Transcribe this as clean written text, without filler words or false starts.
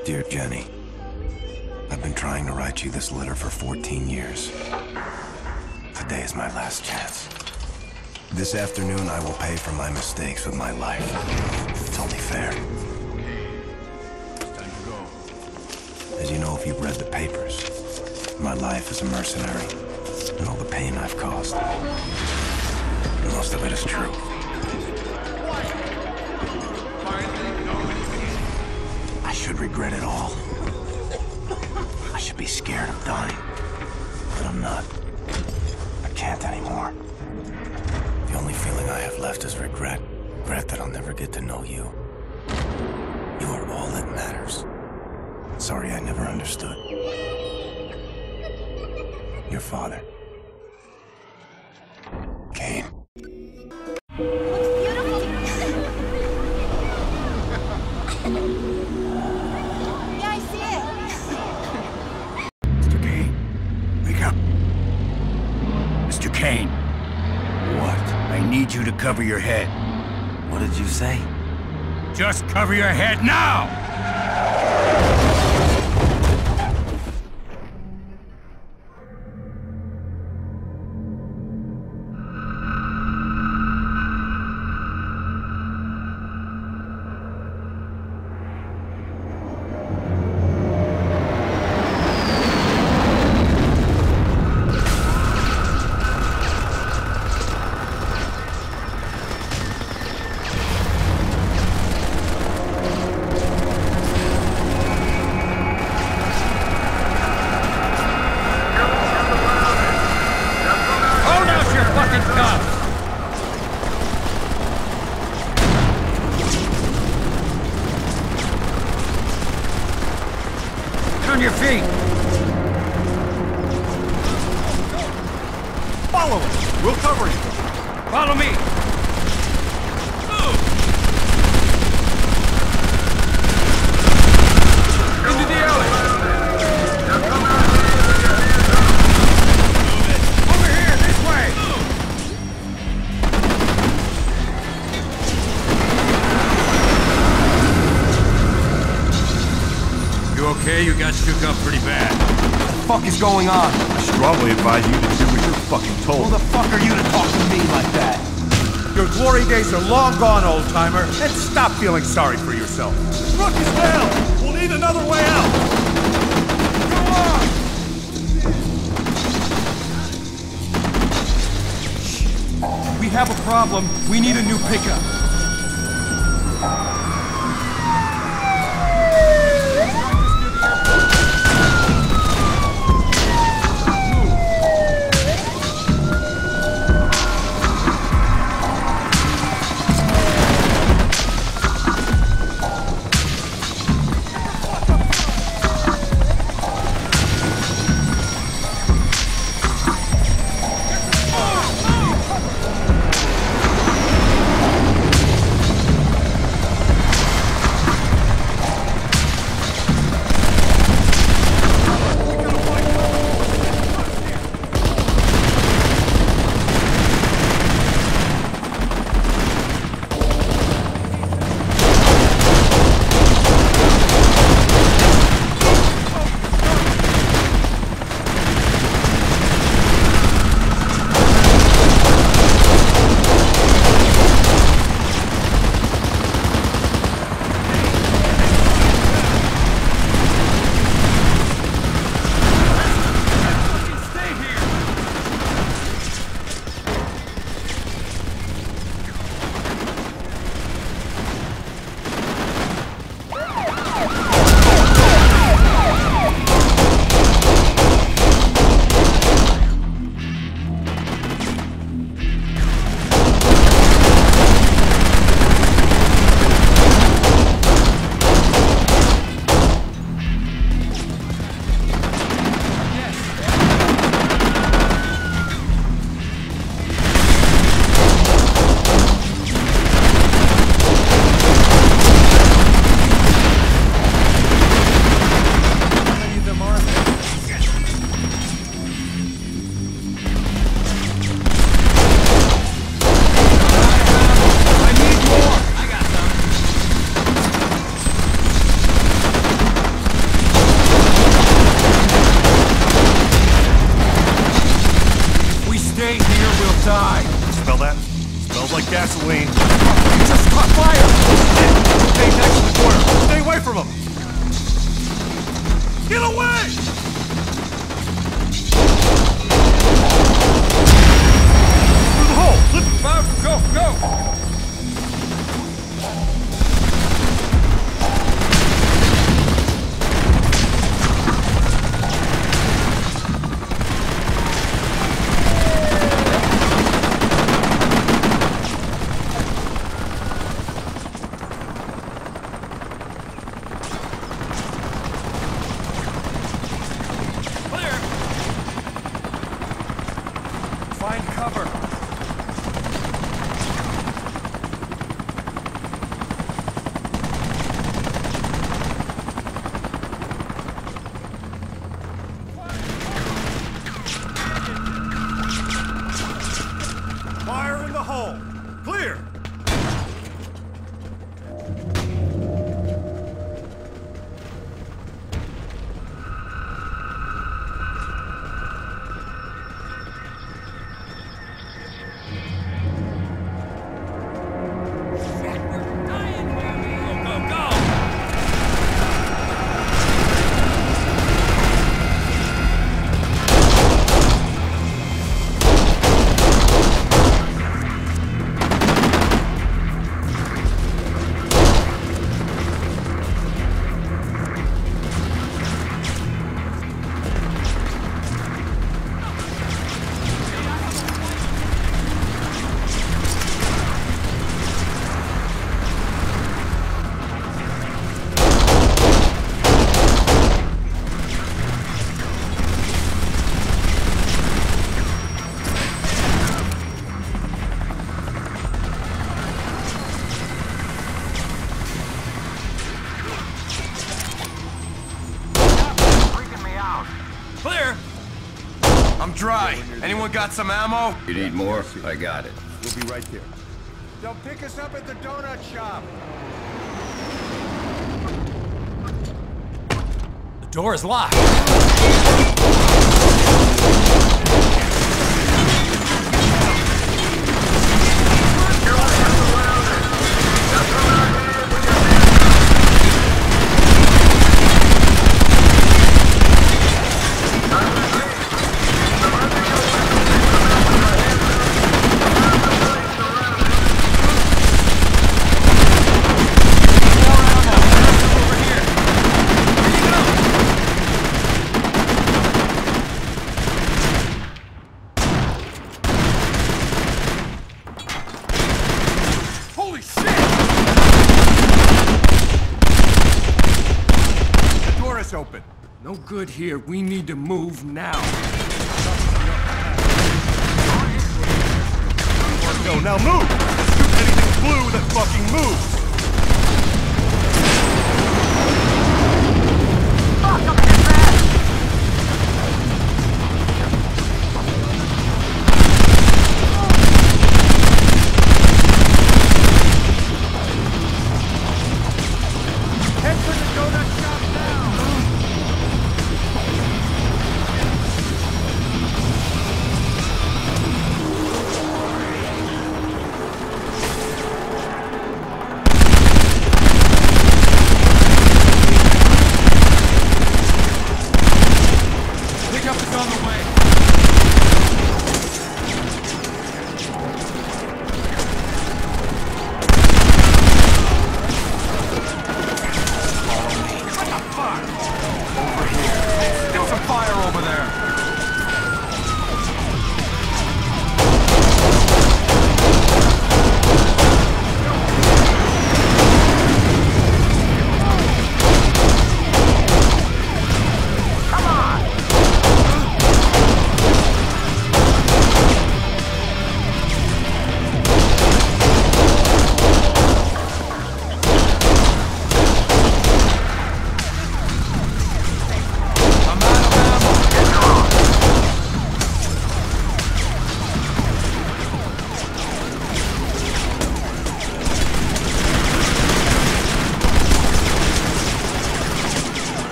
Dear Jenny, I've been trying to write you this letter for 14 years. Today is my last chance. This afternoon, I will pay for my mistakes with my life. It's only fair. Time to go. As you know, if you've read the papers, my life as a mercenary and all the pain I've caused. Most of it is true. I should regret it all. I should be scared of dying. But I'm not. I can't anymore. The only feeling I have left is regret. Regret that I'll never get to know you. You are all that matters. Sorry I never understood. Your father. Kane. Yeah, I see it. Mr. Kane, wake up. Mr. Kane. What? I need you to cover your head. What did you say? Just cover your head now! On your feet! Follow us! We'll cover you! Follow me! Into the alley! Over here, this way! You okay? You got shook up pretty bad. What the fuck is going on? I strongly advise you to do what you're fucking told. Who the fuck are you to talk to me like that? Your glory days are long gone, old-timer, and stop feeling sorry for yourself. Rook is down! We'll need another way out! Go on! We have a problem. We need a new pickup. We'll die. Smell that? Smells like gasoline. You just caught fire! Stay next to the corner. Stay away from him. Get away! Through the hole. Go, go! Find cover. Fire in the hole. Clear. Clear! I'm dry. Anyone got some ammo? You need more? I got it. We'll be right there. They'll pick us up at the donut shop. The door is locked. Holy shit! The door is open. No good here. We need to move now. Go, now move! Shoot anything blue that fucking moves!